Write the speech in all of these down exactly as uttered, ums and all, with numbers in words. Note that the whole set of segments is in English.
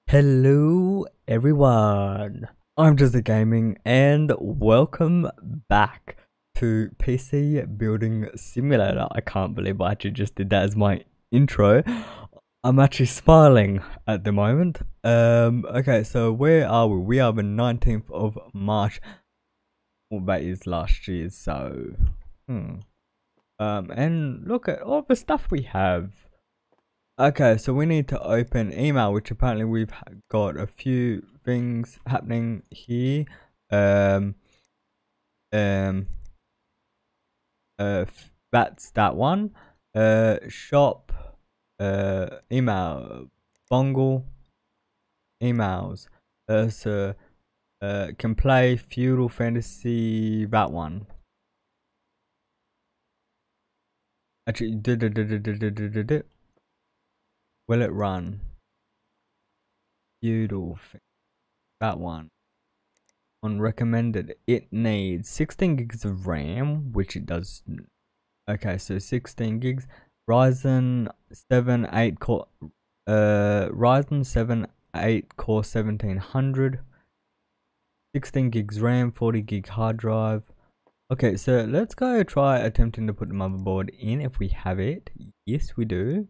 Hello everyone, I'm JezzaGaming and welcome back to P C Building Simulator. I can't believe I actually just did that as my intro. I'm actually smiling at the moment. Um, okay, so where are we? We are the nineteenth of March. Well, that is last year, so... Hmm. Um, and look at all the stuff we have. Okay, so we need to open email, which apparently we've got a few things happening here. Um, um, uh, that's that one. Uh, shop, uh, email, bungle, emails. Uh, so, uh, can play feudal fantasy. That one. Actually, did it, did it, did it, did it, did it. Will it run? Feudal. That one. On recommended, it needs sixteen gigs of RAM, which it does. Okay, so sixteen gigs. Ryzen seven eight core, uh, Ryzen seven eight core seventeen hundred. sixteen gigs RAM, forty gig hard drive. Okay, so let's go try attempting to put the motherboard in if we have it. Yes, we do.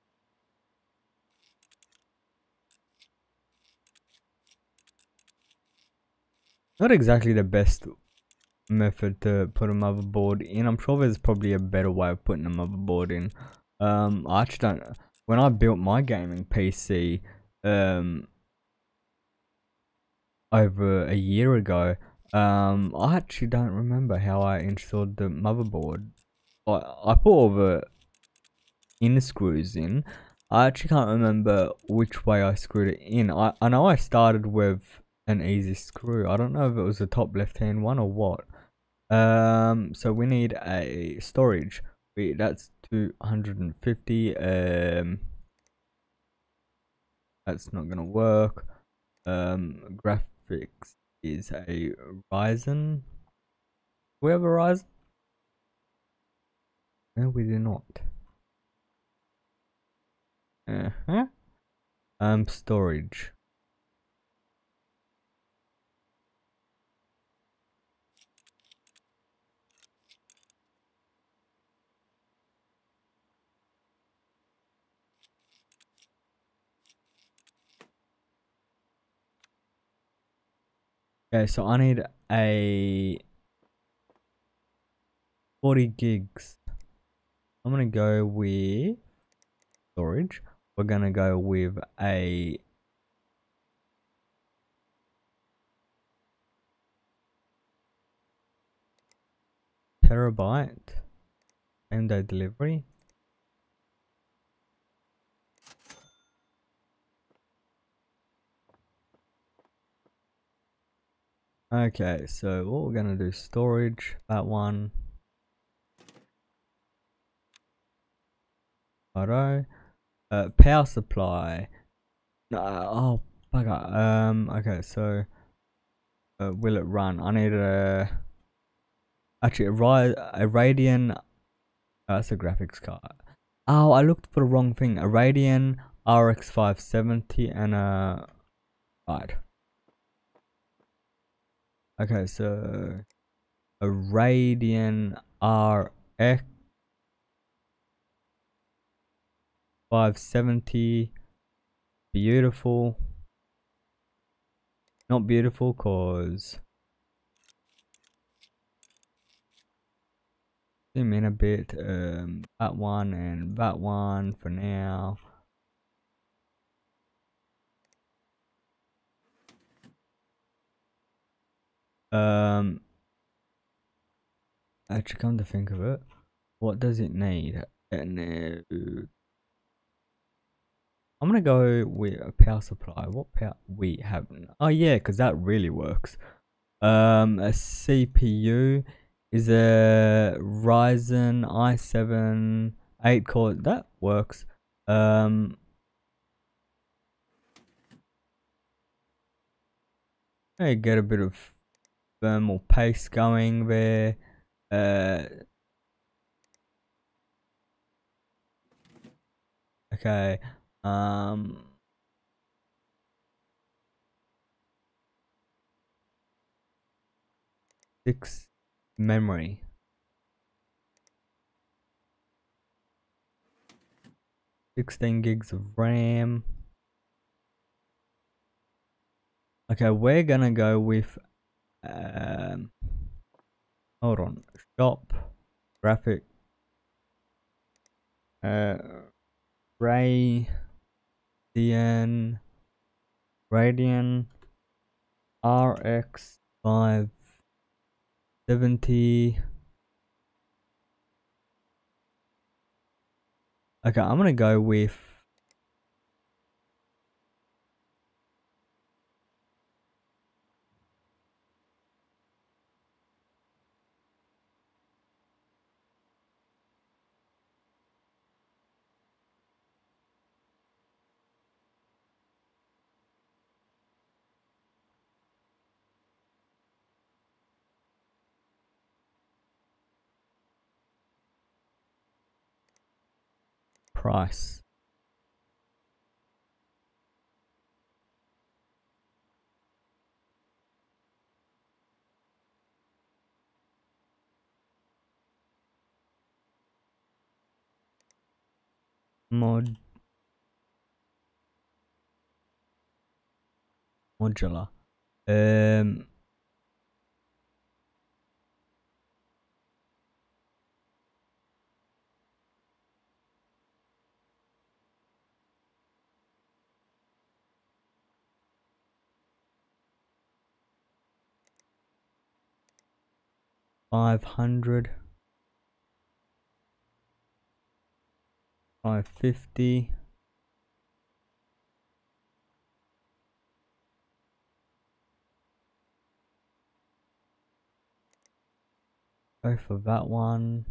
Not exactly the best method to put a motherboard in. I'm sure there's probably a better way of putting a motherboard in. Um, I actually don't. When I built my gaming P C, um, over a year ago, um, I actually don't remember how I installed the motherboard. I I put all the inner screws in. I actually can't remember which way I screwed it in. I I know I started with an easy screw. I don't know if it was the top left hand one or what. Um, so we need a storage. We that's two hundred fifty. Um, that's not gonna work. Um, graphics is a Ryzen. We have a Ryzen. No, we do not. Uh huh. Um, storage. Okay, so I need a forty gigs. I'm gonna go with storage. We're gonna go with a terabyte. Same day delivery. Okay, so what we're gonna do, storage, that one. Righto. Uh, power supply. No, oh, bugger. Um, okay, so uh, will it run? I need a actually a, Ri a Radeon. Uh, that's a graphics card. Oh, I looked for the wrong thing. A Radeon R X five seventy and a right. Okay, so a Radeon R X five seventy. Beautiful. Not beautiful, cause zoom in a bit. Um, that one and that one for now. Um, actually, come to think of it, what does it need? And uh, I'm gonna go with a power supply. What power we have? Oh yeah, because that really works. Um, a C P U is a Ryzen i seven eight core. That works. Um, I get a bit of thermal paste going there. Uh, okay. Um, six memory. sixteen gigs of RAM. Okay, we're gonna go with um hold on. Shop graphic uh Ray D N Radeon R X five seventy. Okay, I'm gonna go with price. Mod modular. Um five hundred, five fifty. Go for that one.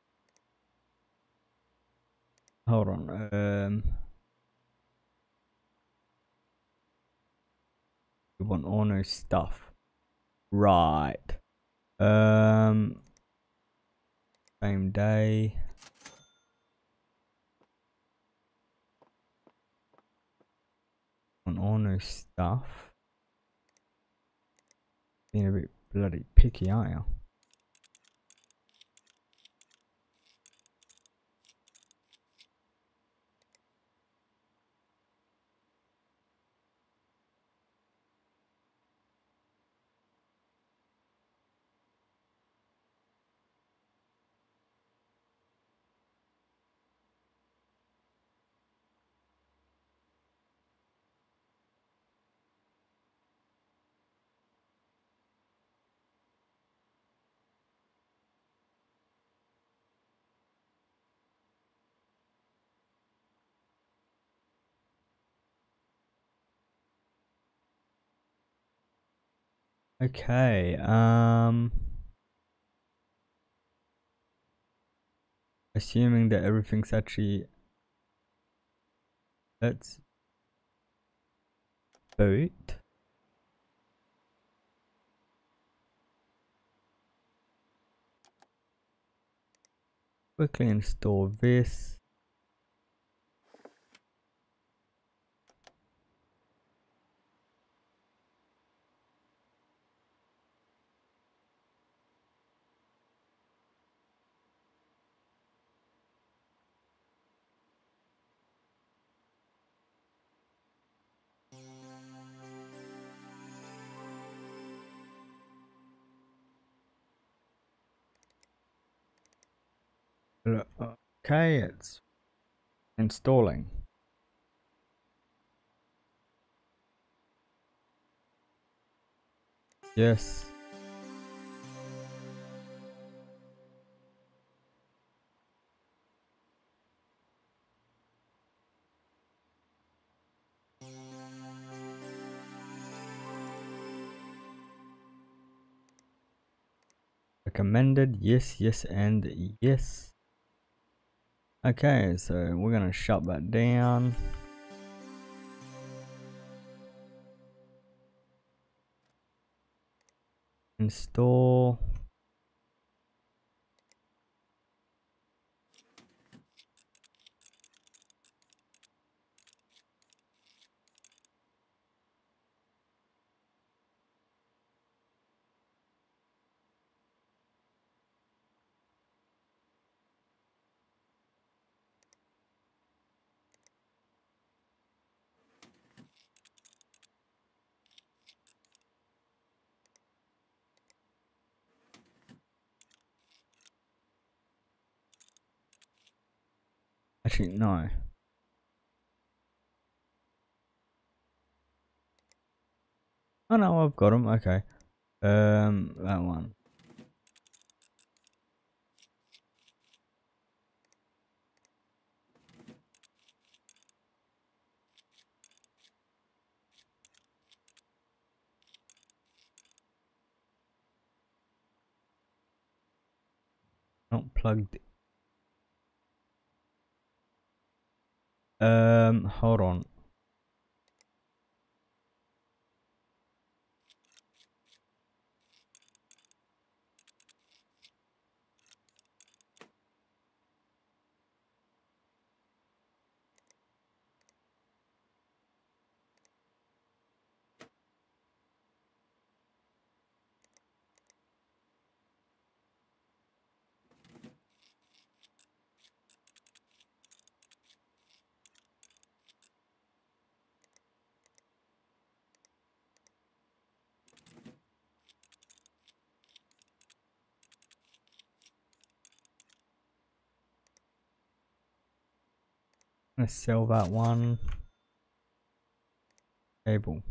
Hold on. Um we want all new stuff. Right. Um same day. Want all new stuff. Being a bit bloody picky, aren't you? Okay, um assuming that everything's actually, let's boot. Quickly install this. Okay, it's installing. Yes. Recommended, yes, yes, and yes. Okay, so we're gonna shut that down. Install. Actually, no. Oh no, I've got them. Okay. Um, that one. Not plugged. Um, hold on. Let's sell that one. Cable.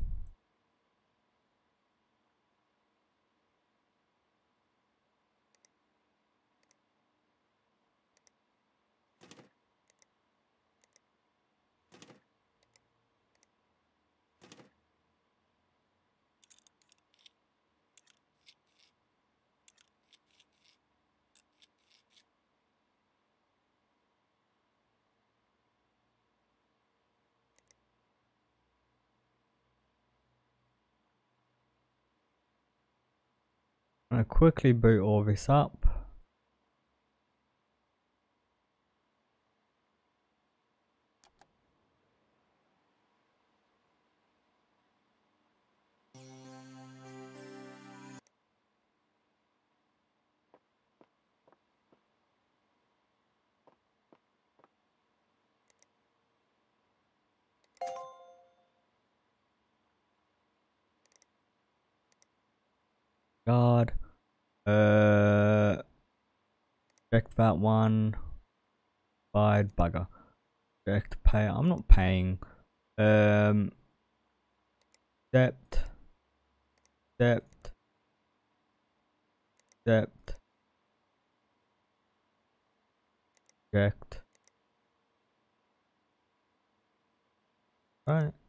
I'm gonna quickly boot all this up. God. Uh, check that one. Bide bugger. Direct pay. I'm not paying. Um, debt. Debt. Debt. Checked. Right.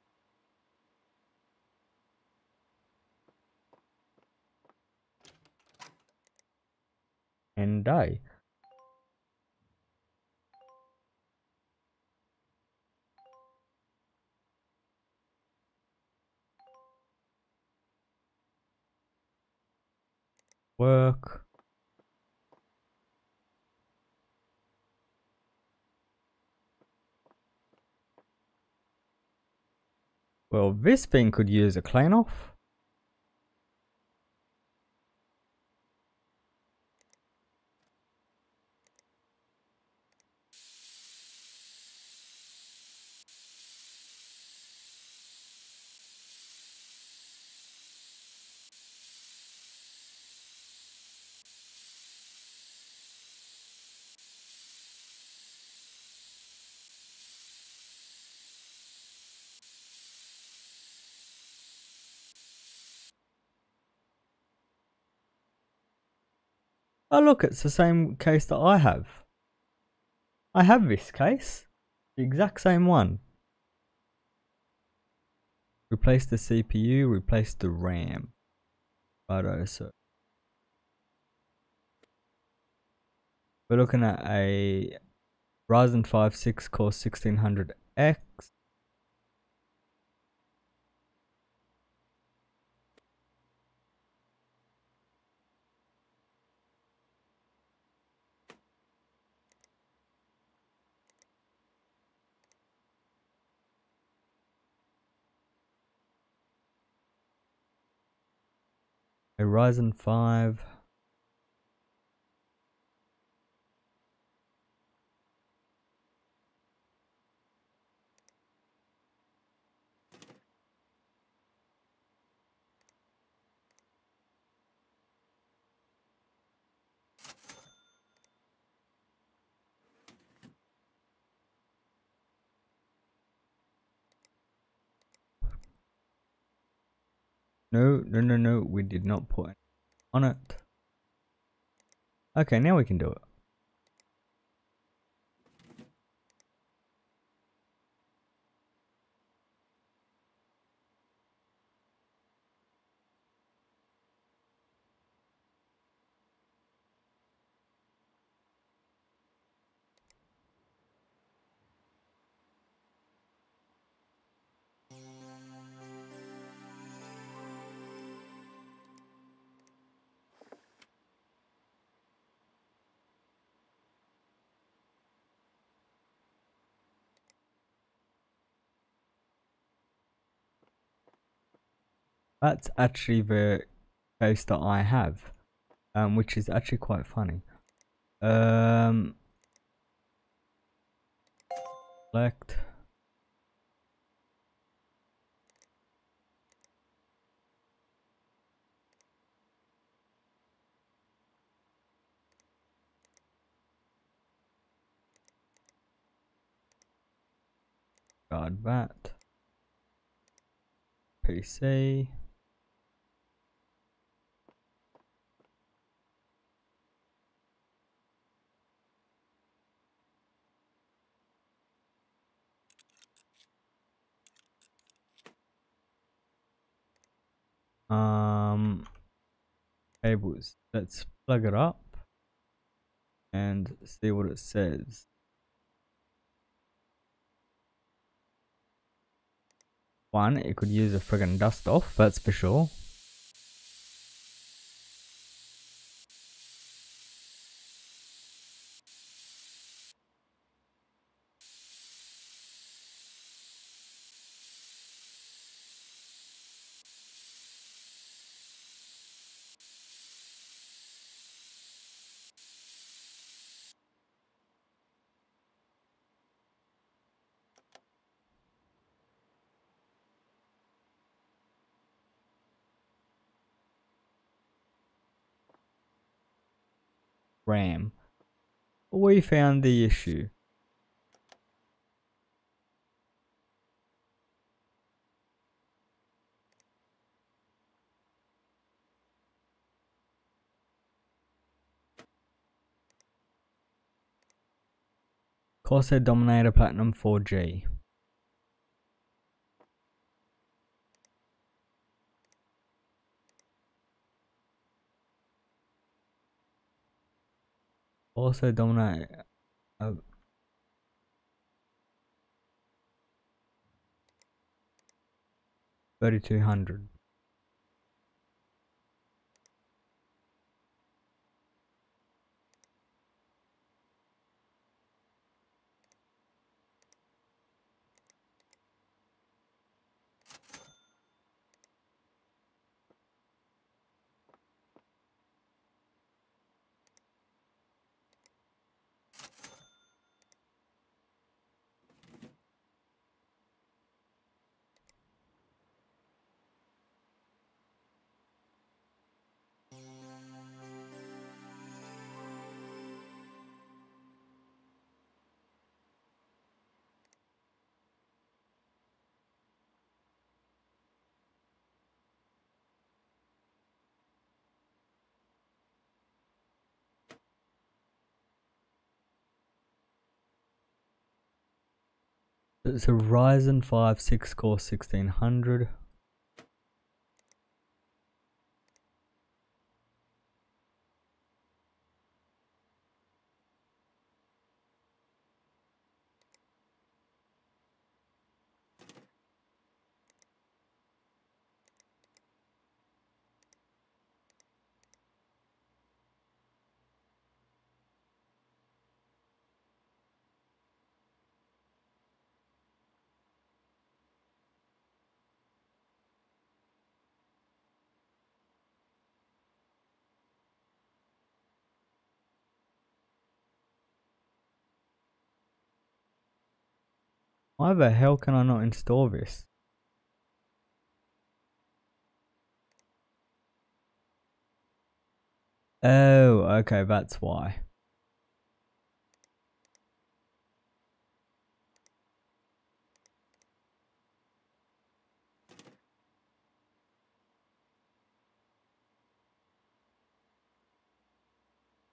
And die. Work. Well, this thing could use a clean off. Oh look, it's the same case that I have. I have this case. The exact same one. Replace the C P U, replace the RAM. Righto, so we're looking at a Ryzen five six core sixteen hundred X. A Ryzen five. No, no, no, no. We did not put it on it. Okay, now we can do it. That's actually the case that I have, um, which is actually quite funny. Um, select. Guard that. P C. Um, cables. Let's plug it up and see what it says. One, it could use a friggin' dust off, that's for sure. RAM. We found the issue. Corsair Dominator Platinum four G. Also Dominator uh, thirty-two hundred. It's a Ryzen five six core sixteen hundred. Why the hell can I not install this? Oh, okay, that's why.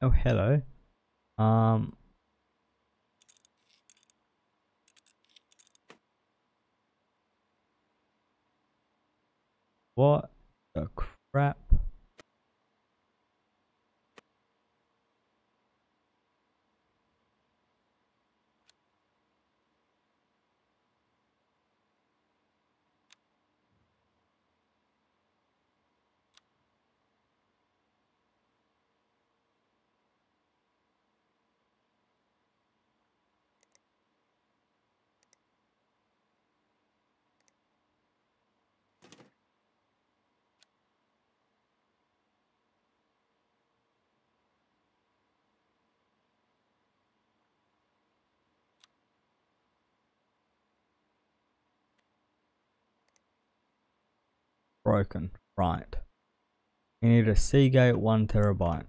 Oh, hello. Um, what the crap? Broken. Right. You need a Seagate one terabyte.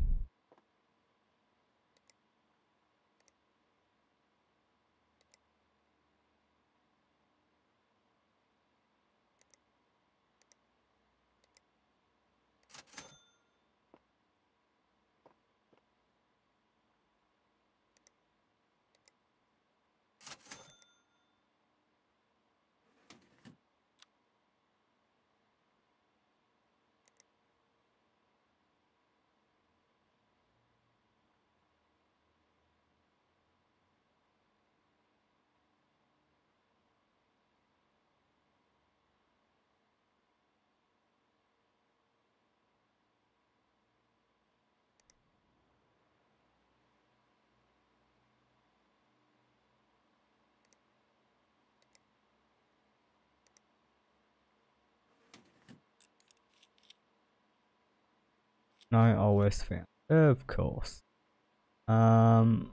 No O S found. Of course. Um.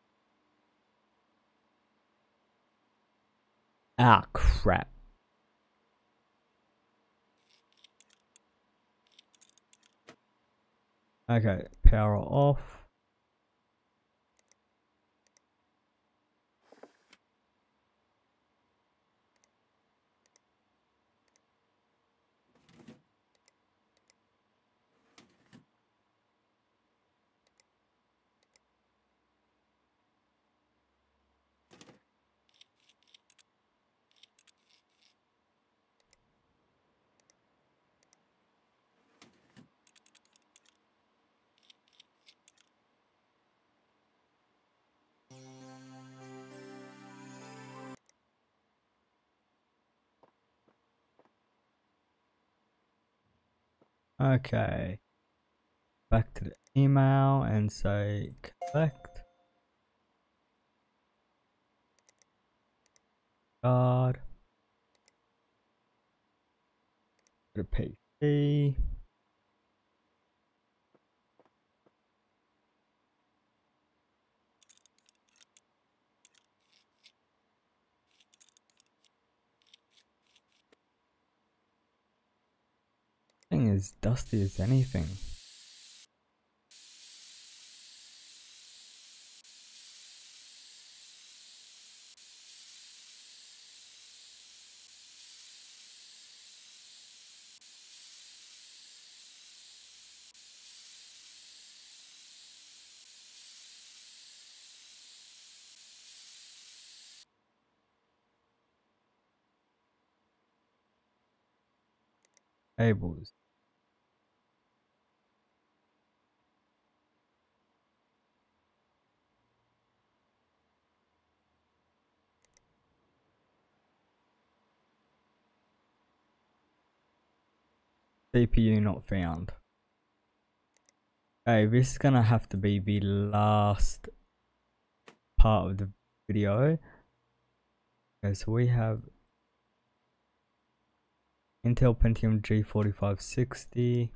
Ah, crap. Okay, power off. Okay. Back to the email and say collect card. To the P C. Thing is dusty as anything. Cables. C P U not found. Okay, this is gonna have to be the last part of the video. Okay, so we have Intel Pentium G forty-five sixty.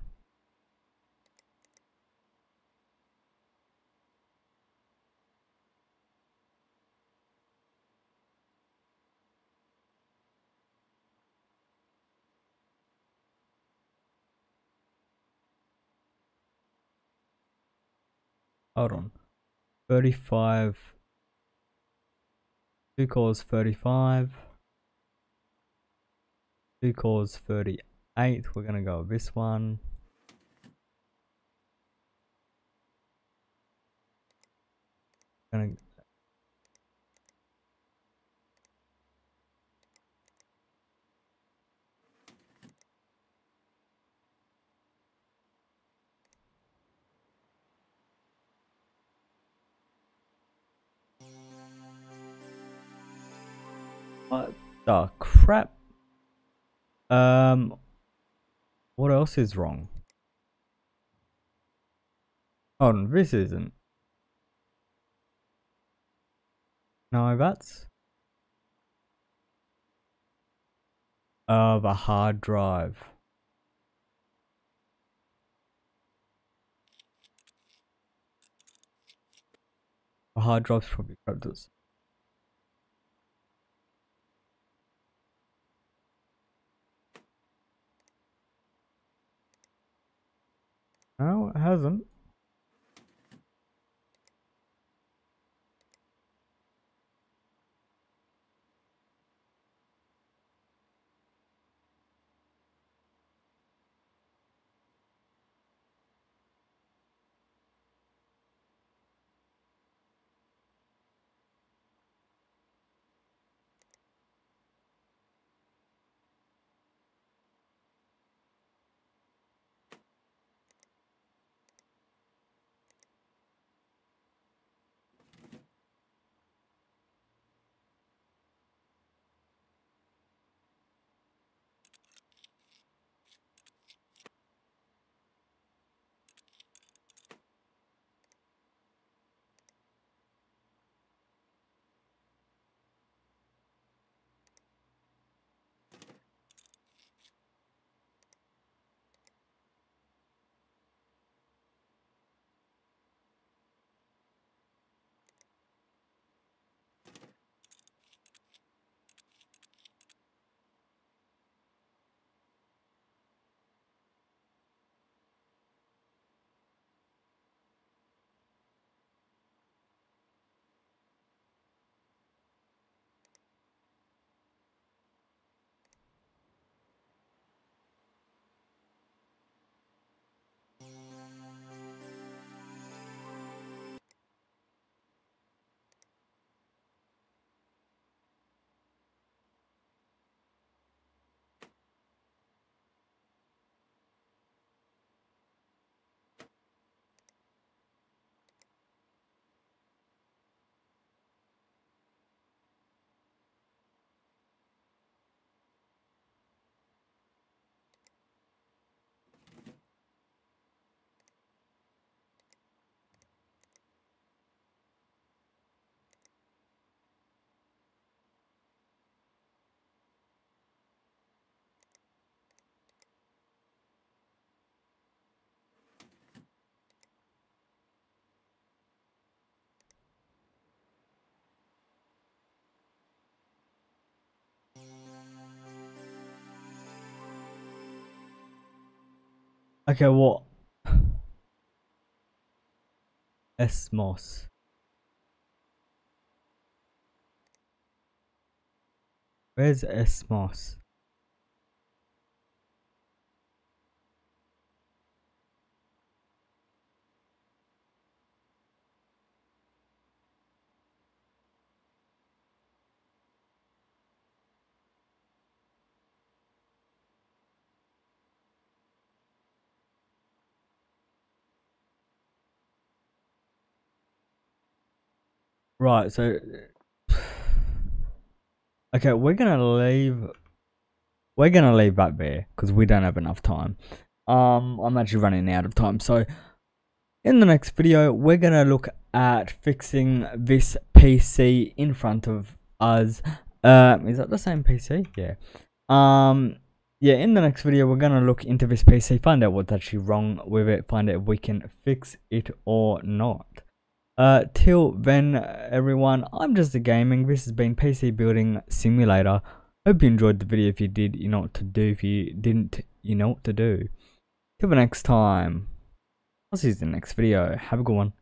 Hold on. thirty-five. Two cores thirty-five. Two cores thirty-eight. We're gonna go with this one. Gonna What the crap? Um, what else is wrong? Hold on, this isn't. No, that's uh the hard drive. The hard drive's probably corrupted. No, it hasn't. Okay, what? Esmos. Where's Esmos? Right, so okay, we're gonna leave we're gonna leave that there because we don't have enough time. Um, I'm actually running out of time, so in the next video, we're gonna look at fixing this P C in front of us. Uh, is that the same P C? Yeah. Um, yeah. In the next video, we're gonna look into this P C, find out what's actually wrong with it, find out if we can fix it or not. Uh, till then, everyone, I'm JezzaGaming. This has been P C Building Simulator. Hope you enjoyed the video. If you did, you know what to do. If you didn't, you know what to do. Till the next time. I'll see you in the next video. Have a good one.